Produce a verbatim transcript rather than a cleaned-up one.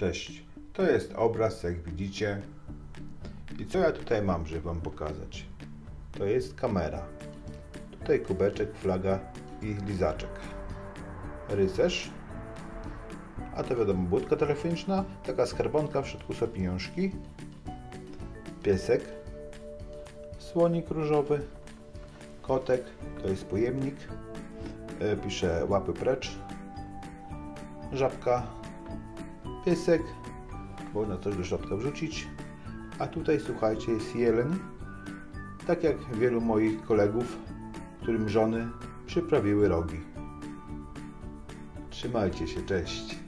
Cześć, to jest obraz, jak widzicie. I co ja tutaj mam, żeby wam pokazać? To jest kamera. Tutaj kubeczek, flaga i lizaczek. Rycerz. A to wiadomo, budka telefoniczna. Taka skarbonka, w środku są pieniążki. Piesek. Słonik różowy. Kotek, to jest pojemnik. Pisze łapy precz. Żabka. Piesek, można coś do środka wrzucić. A tutaj, słuchajcie, jest jeleń. Tak jak wielu moich kolegów, którym żony przyprawiły rogi. Trzymajcie się, cześć.